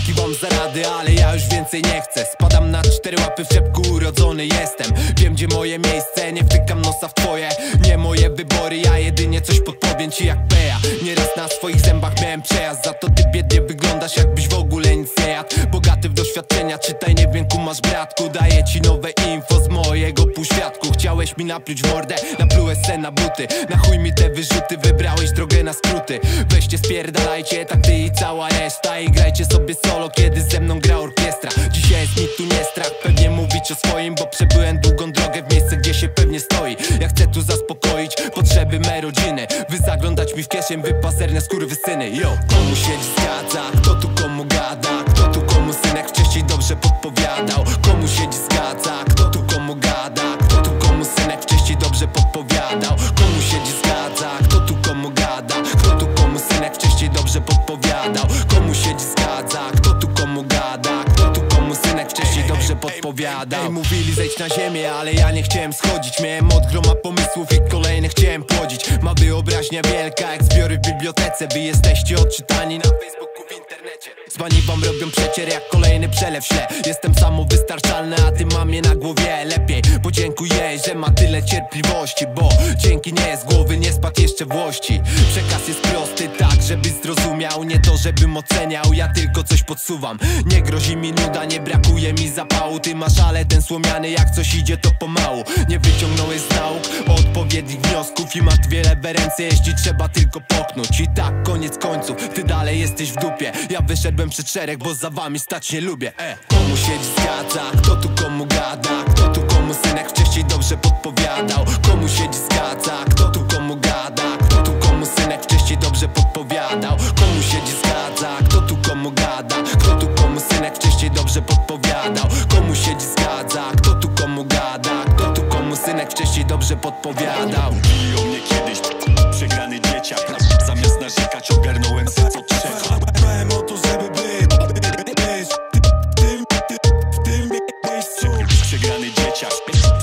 dzięki wam za rady, ale ja już więcej nie chcę. Spadam na 4 łapy, w czepku urodzony jestem. Wiem gdzie moje miejsce, nie wtykam nosa w twoje. Nie moje wybory, ja jedynie coś podpowiem ci jak Peja. Nieraz na swoich zębach miałem przejazd, za to ty biednie wyglądasz jakbyś w ogóle nic nie jadł. Bogaty w doświadczenia, czytaj, nie wiem kumasz bratku. Daję ci nowe info z mojego półświadku. Chciałeś mi napluć w mordę, naplułeś se na buty. Na chuj mi te wyrzuty, wybrałeś drogę na skróty. Weźcie spierdalajcie, tak ty i cała reszta. I grajcie sobie solo, kiedy ze mną gra orkiestra. Dzisiaj jest mi tu nie strach, pewnie mówić o swoim, bo przebyłem długą drogę w miejsce, gdzie się pewnie stoi. Ja chcę tu zaspokoić potrzeby me rodziny. Wy zaglądać mi w kieszeń, wy pazerne skurwysyny. Yo, komu się zgadza, kto tu komu gada? Kto tu komu synek wcześniej dobrze podpowiadał? Komu się zgadza, kto tu komu gada? Kto tu komu synek wcześniej dobrze podpowiadał? Komu się zgadza, kto tu komu gada? Kto tu komu synek wcześniej dobrze podpowiadał? Komu się zgadza, kto tu komu gada? Kto tu komu synek wcześniej dobrze podpowiadał? Ej, mówili zejdź na ziemię, ale ja nie chciałem schodzić. Miałem od groma pomysłów i kolejne chciałem płodzić. Ma wyobraźnia wielka jak zbiory w bibliotece. Wy jesteście odczytani na Facebooku, w internecie. Dzbani wam robią przecier jak kolejny przelew śle. Jestem samowystarczalny, a ty mam je na głowie. Lepiej podziękuję, że ma tyle cierpliwości, bo dzięki nie z głowy nie spadł jeszcze włości. Przekaz jest prosty tak, żebyś zrozumiał. Nie to żebym oceniał, ja tylko coś podsuwam. Nie grozi mi nuda, nie brakuje mi zapału. Ty masz ale ten słomiany, jak coś idzie to pomału. Nie wyciągnąłeś z nauk odpowiednich wniosków i masz wiele w ręce, jeśli trzeba tylko poknąć. I tak koniec końców, ty dalej jesteś w dupie. Ja wyszedłem przed szereg, bo za wami stać nie lubię. Komu się zgadza, kto tu komu gada? Kto tu komu synek wcześniej dobrze podpowiadał? Komu się zgadza, kto tu komu gada? Kto tu komu synek wcześniej dobrze podpowiadał? Komu się zgadza, kto tu komu gada? Kto tu komu synek wcześniej dobrze podpowiadał? Komu się zgadza, kto tu komu gada? Kto tu komu synek wcześniej dobrze podpowiadał? Mówili o mnie kiedyś, przegrany dzieciak. Zamiast narzekać ogarnąłem serce od trzech. Dbałem o to, żeby być w tym miejscu. Przegrany dzieciak.